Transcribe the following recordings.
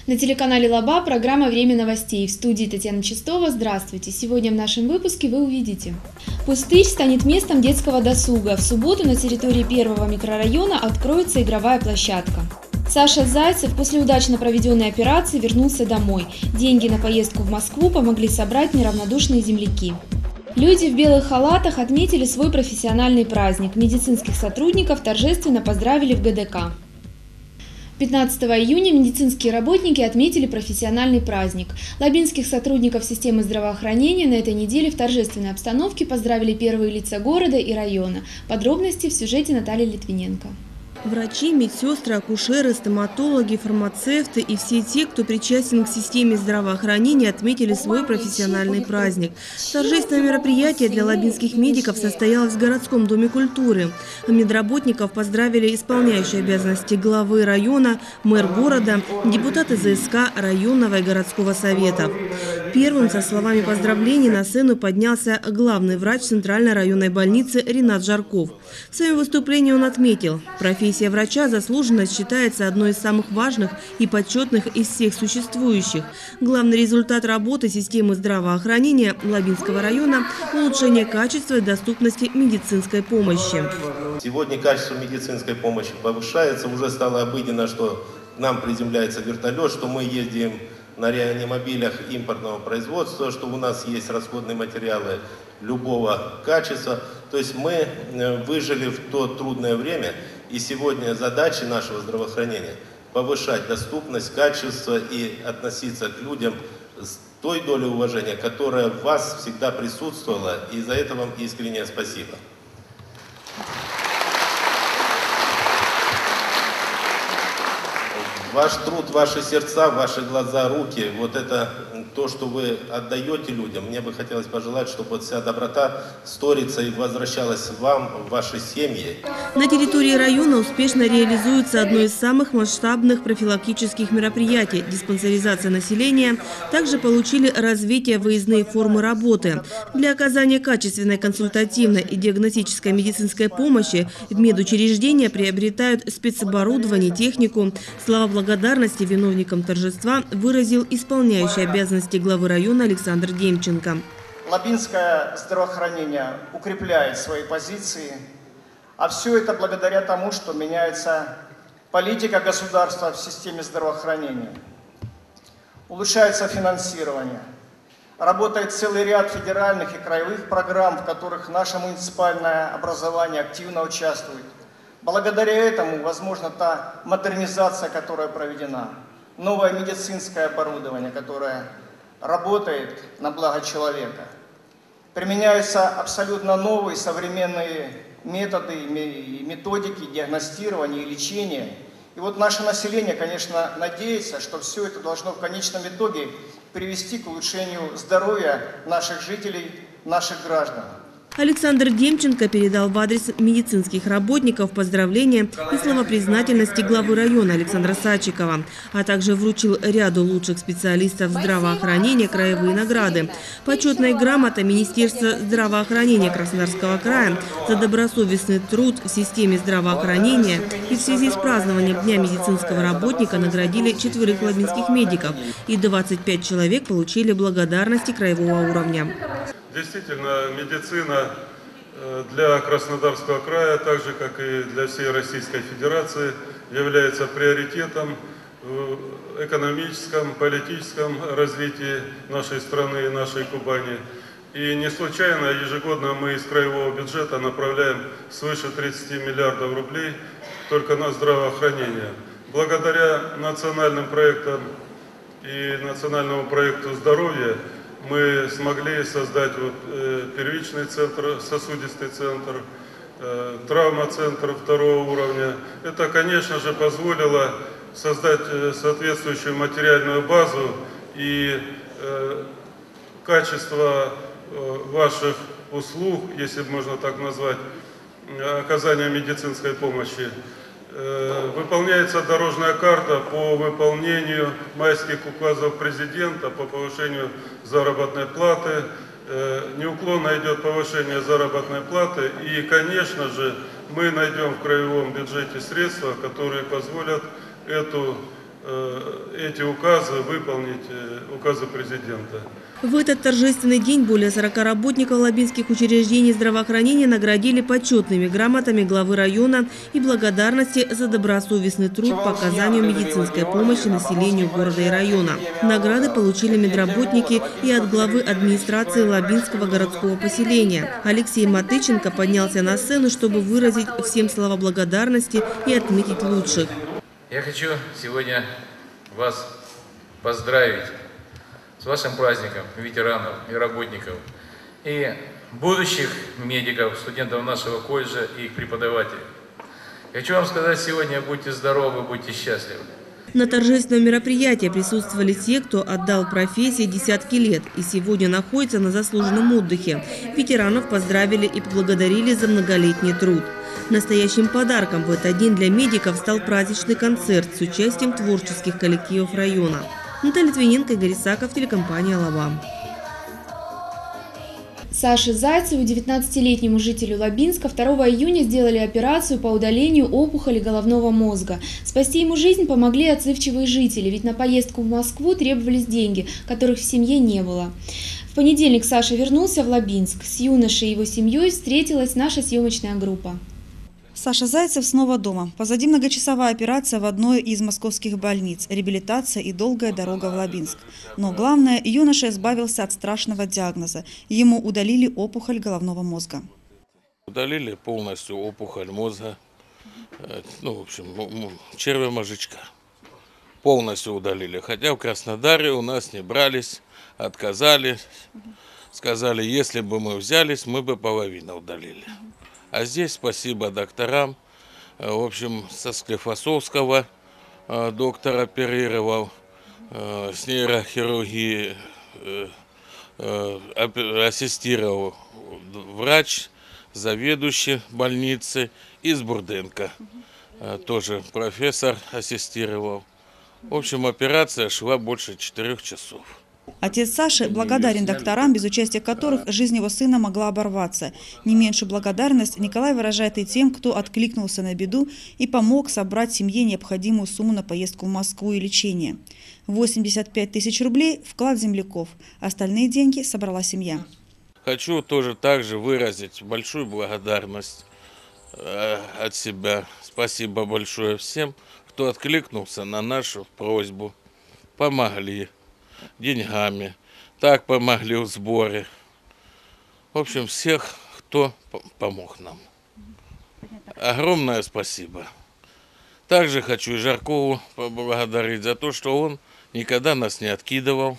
На телеканале ЛАБА программа «Время новостей». В студии Татьяна Чистова. Здравствуйте. Сегодня в нашем выпуске вы увидите. Пустырь станет местом детского досуга. В субботу на территории первого микрорайона откроется игровая площадка. Саша Зайцев после удачно проведенной операции вернулся домой. Деньги на поездку в Москву помогли собрать неравнодушные земляки. Люди в белых халатах отметили свой профессиональный праздник. Медицинских сотрудников торжественно поздравили в ГДК. 15 июня медицинские работники отметили профессиональный праздник. Лабинских сотрудников системы здравоохранения на этой неделе в торжественной обстановке поздравили первые лица города и района. Подробности в сюжете Натальи Литвиненко. Врачи, медсестры, акушеры, стоматологи, фармацевты и все те, кто причастен к системе здравоохранения, отметили свой профессиональный праздник. Торжественное мероприятие для лабинских медиков состоялось в городском доме культуры. Медработников поздравили исполняющие обязанности главы района, мэр города, депутаты ЗСК районного и городского советов. Первым со словами поздравлений на сцену поднялся главный врач Центральной районной больницы Ринат Жарков. В своем выступлении он отметил, профессия врача заслуженно считается одной из самых важных и почетных из всех существующих. Главный результат работы системы здравоохранения Лабинского района – улучшение качества и доступности медицинской помощи. Сегодня качество медицинской помощи повышается. Уже стало обыденно, что к нам приземляется вертолет, что мы ездим на реанимобилях импортного производства, что у нас есть расходные материалы любого качества. То есть мы выжили в то трудное время, и сегодня задача нашего здравоохранения – повышать доступность, качество и относиться к людям с той долей уважения, которая в вас всегда присутствовала, и за это вам искреннее спасибо. Ваш труд, ваши сердца, ваши глаза, руки – вот это то, что вы отдаете людям. Мне бы хотелось пожелать, чтобы вот вся доброта сторится и возвращалась вам, в ваши семьи. На территории района успешно реализуется одно из самых масштабных профилактических мероприятий – диспансеризация населения. Также получили развитие выездные формы работы. Для оказания качественной консультативной и диагностической медицинской помощи в медучреждения приобретают спецоборудование, технику. Слова благодарности виновникам торжества выразил исполняющий обязанности главы района Александр Демченко. Лабинское здравоохранение укрепляет свои позиции, а все это благодаря тому, что меняется политика государства в системе здравоохранения. Улучшается финансирование. Работает целый ряд федеральных и краевых программ, в которых наше муниципальное образование активно участвует. Благодаря этому возможна та модернизация, которая проведена, новое медицинское оборудование, которое работает на благо человека. Применяются абсолютно новые современные методы и методики диагностирования и лечения. И вот наше население, конечно, надеется, что все это должно в конечном итоге привести к улучшению здоровья наших жителей, наших граждан. Александр Демченко передал в адрес медицинских работников поздравления и слова признательности главы района Александра Садчикова, а также вручил ряду лучших специалистов здравоохранения краевые награды. Почетная грамота Министерства здравоохранения Краснодарского края за добросовестный труд в системе здравоохранения, и в связи с празднованием Дня медицинского работника наградили 4 лабинских медиков, и 25 человек получили благодарности краевого уровня. Действительно, медицина для Краснодарского края, так же как и для всей Российской Федерации, является приоритетом в экономическом, политическом развитии нашей страны и нашей Кубани. И не случайно ежегодно мы из краевого бюджета направляем свыше 30 миллиардов рублей только на здравоохранение. Благодаря национальным проектам и национальному проекту здоровья мы смогли создать первичный центр, сосудистый центр, травмоцентр второго уровня. Это, конечно же, позволило создать соответствующую материальную базу, и качество ваших услуг, если можно так назвать, оказания медицинской помощи. Выполняется дорожная карта по выполнению майских указов президента по повышению заработной платы. Неуклонно идет повышение заработной платы. И, конечно же, мы найдем в краевом бюджете средства, которые позволят эту эти указы выполнить, указы президента. В этот торжественный день более 40 работников лабинских учреждений здравоохранения наградили почетными грамотами главы района и благодарности за добросовестный труд по оказанию медицинской помощи населению города и района. Награды получили медработники и от главы администрации Лабинского городского поселения. Алексей Матыченко поднялся на сцену, чтобы выразить всем слова благодарности и отметить лучших. Я хочу сегодня вас поздравить с вашим праздником ветеранов и работников, и будущих медиков, студентов нашего колледжа и их преподавателей. Хочу вам сказать сегодня: будьте здоровы, будьте счастливы. На торжественном мероприятии присутствовали те, кто отдал профессии десятки лет и сегодня находится на заслуженном отдыхе. Ветеранов поздравили и поблагодарили за многолетний труд. Настоящим подарком в этот день для медиков стал праздничный концерт с участием творческих коллективов района. Наталья Твиненко, Игорь Исаков, телекомпания «Лаба». Саше Зайцеву, 19-летнему жителю Лабинска, 2 июня сделали операцию по удалению опухоли головного мозга. Спасти ему жизнь помогли отзывчивые жители, ведь на поездку в Москву требовались деньги, которых в семье не было. В понедельник Саша вернулся в Лабинск. С юношей и его семьей встретилась наша съемочная группа. Саша Зайцев снова дома. Позади многочасовая операция в одной из московских больниц, реабилитация и долгая дорога в Лабинск. Но главное, юноша избавился от страшного диагноза. Ему удалили опухоль головного мозга. Удалили полностью опухоль мозга, в общем, червя мозжечка. Полностью удалили. Хотя в Краснодаре у нас не брались, отказали. Сказали, если бы мы взялись, мы бы половину удалили. А здесь спасибо докторам. В общем, со Склифосовского доктор оперировал, с нейрохирургии ассистировал врач, заведующий больницы, из Бурденко. Тоже профессор ассистировал. В общем, операция шла больше 4 часов. Отец Саши благодарен докторам, без участия которых жизнь его сына могла оборваться. Не меньшую благодарность Николай выражает и тем, кто откликнулся на беду и помог собрать семье необходимую сумму на поездку в Москву и лечение. 85 тысяч рублей – вклад земляков. Остальные деньги собрала семья. Хочу тоже также выразить большую благодарность от себя. Спасибо большое всем, кто откликнулся на нашу просьбу, помогли деньгами, так помогли в сборе. В общем, всех, кто помог нам. Огромное спасибо. Также хочу и Жаркову поблагодарить за то, что он никогда нас не откидывал,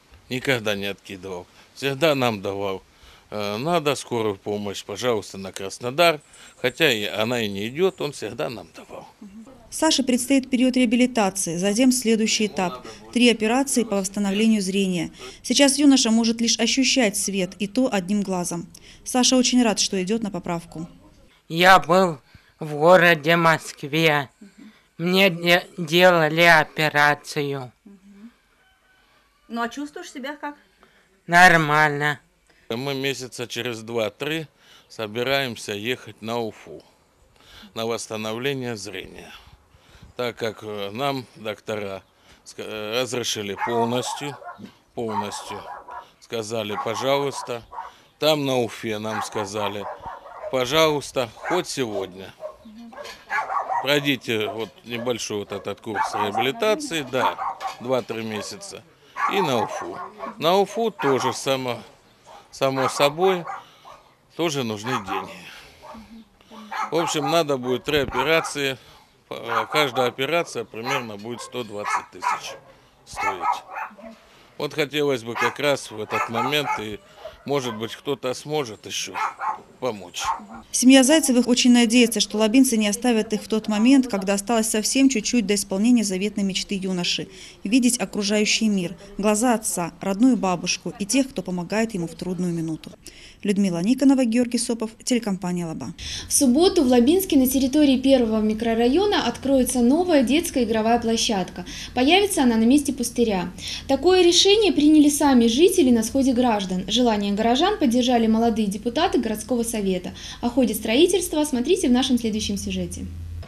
всегда нам давал. Надо скорую помощь, пожалуйста, на Краснодар, хотя она и не идет, он всегда нам давал. Саше предстоит период реабилитации, затем следующий этап – 3 операции по восстановлению зрения. Сейчас юноша может лишь ощущать свет, и то одним глазом. Саша очень рад, что идет на поправку. Я был в городе Москве. Мне делали операцию. Ну а чувствуешь себя как? Нормально. Мы месяца через 2-3 собираемся ехать на Уфу, на восстановление зрения. Так как нам доктора разрешили полностью, сказали, пожалуйста, там на Уфе нам сказали, пожалуйста, хоть сегодня. Пройдите вот небольшой вот этот курс реабилитации, да, 2-3 месяца, и на Уфу. На Уфу тоже само собой, тоже нужны деньги. В общем, надо будет 3 операции. Каждая операция примерно будет 120 тысяч стоить. Вот хотелось бы как раз в этот момент, и может быть кто-то сможет еще помочь. Семья Зайцевых очень надеется, что лабинцы не оставят их в тот момент, когда осталось совсем чуть-чуть до исполнения заветной мечты юноши – видеть окружающий мир, глаза отца, родную бабушку и тех, кто помогает ему в трудную минуту. Людмила Никонова, Георгий Сопов, телекомпания «Лаба». В субботу в Лабинске на территории 1-го микрорайона откроется новая детская игровая площадка. Появится она на месте пустыря. Такое решение приняли сами жители на сходе граждан. Желание горожан поддержали молодые депутаты городского совета. О ходе строительства смотрите в нашем следующем сюжете.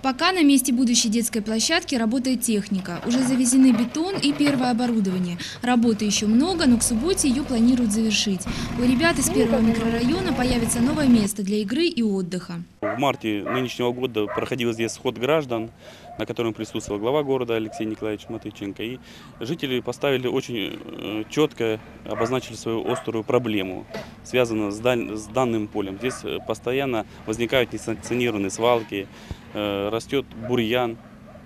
Пока на месте будущей детской площадки работает техника. Уже завезены бетон и первое оборудование. Работы еще много, но к субботе ее планируют завершить. У ребят из первого микрорайона появится новое место для игры и отдыха. В марте нынешнего года проходил здесь сход граждан, на котором присутствовал глава города Алексей Николаевич Матыченко. И жители поставили очень четко, обозначили свою острую проблему, связанную с данным полем. Здесь постоянно возникают несанкционированные свалки, растет бурьян.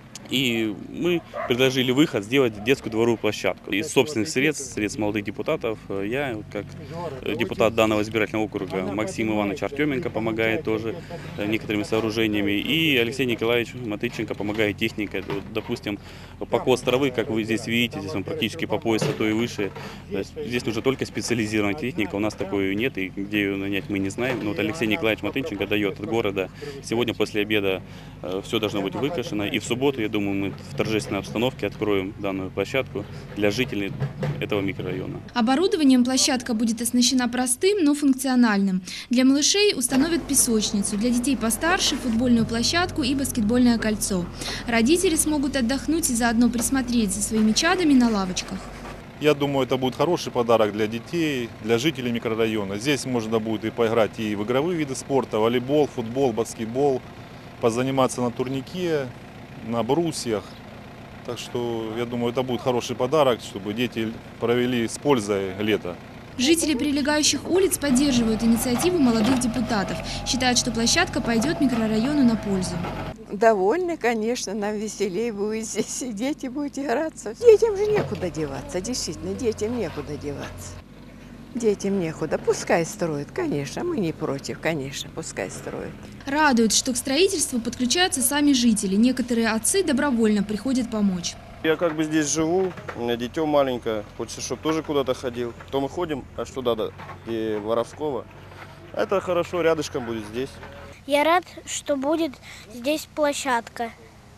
И мы предложили выход сделать детскую дворовую площадку. Из собственных средств молодых депутатов, я, как депутат данного избирательного округа, Максим Иванович Артеменко помогает тоже некоторыми сооружениями. И Алексей Николаевич Матыченко помогает техникой. Вот, допустим, покос травы, как вы здесь видите, здесь он практически по пояс, а то и выше. Здесь нужна только специализированная техника, у нас такой нет, и где ее нанять мы не знаем. Но вот Алексей Николаевич Матыченко дает от города. Сегодня после обеда все должно быть выкашено. И в субботу, я думаю, мы в торжественной обстановке откроем данную площадку для жителей этого микрорайона. Оборудованием площадка будет оснащена простым, но функциональным. Для малышей установят песочницу, для детей постарше – футбольную площадку и баскетбольное кольцо. Родители смогут отдохнуть и заодно присмотреть за своими чадами на лавочках. Я думаю, это будет хороший подарок для детей, для жителей микрорайона. Здесь можно будет и поиграть и в игровые виды спорта, волейбол, футбол, баскетбол, позаниматься на турнике, на брусьях. Так что, я думаю, это будет хороший подарок, чтобы дети провели с пользой лето. Жители прилегающих улиц поддерживают инициативу молодых депутатов. Считают, что площадка пойдет микрорайону на пользу. Довольны, конечно, нам веселее будет здесь, и дети будут играться. Детям же некуда деваться, действительно, детям некуда деваться. Детям некуда, пускай строят, конечно, мы не против, конечно, пускай строят. Радует, что к строительству подключаются сами жители. Некоторые отцы добровольно приходят помочь. Я как бы здесь живу, у меня дитё маленькое, хочется, чтобы тоже куда-то ходил. То мы ходим аж туда, и Воровского. Это хорошо, рядышком будет здесь. Я рад, что будет здесь площадка.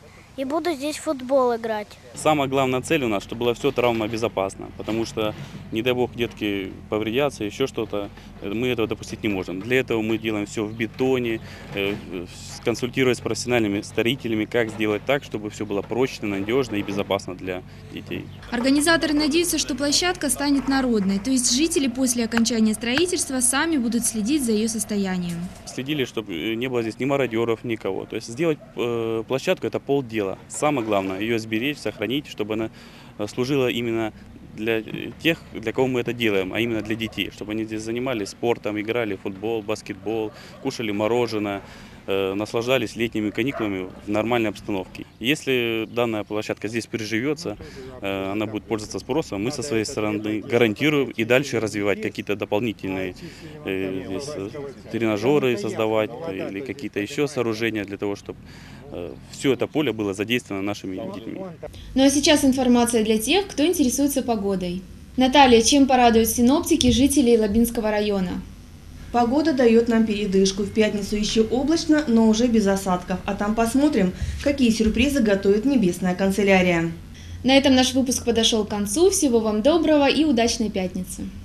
И буду здесь в футбол играть. Самая главная цель у нас, чтобы было все травмобезопасно, потому что, не дай бог, детки повредятся, еще что-то, мы этого допустить не можем. Для этого мы делаем все в бетоне, консультируясь с профессиональными строителями, как сделать так, чтобы все было прочно, надежно и безопасно для детей. Организаторы надеются, что площадка станет народной, то есть жители после окончания строительства сами будут следить за ее состоянием. Следили, чтобы не было здесь ни мародеров, никого. То есть сделать площадку – это полдела. Самое главное – ее сберечь, сохранить, чтобы она служила именно для тех, для кого мы это делаем, а именно для детей. Чтобы они здесь занимались спортом, играли в футбол, баскетбол, кушали мороженое, наслаждались летними каникулами в нормальной обстановке. Если данная площадка здесь приживется, она будет пользоваться спросом, мы со своей стороны гарантируем и дальше развивать какие-то дополнительные тренажеры создавать или какие-то еще сооружения для того, чтобы все это поле было задействовано нашими детьми. Ну а сейчас информация для тех, кто интересуется погодой. Наталья, чем порадуют синоптики жителей Лабинского района? Погода дает нам передышку. В пятницу еще облачно, но уже без осадков. А там посмотрим, какие сюрпризы готовит небесная канцелярия. На этом наш выпуск подошел к концу. Всего вам доброго и удачной пятницы.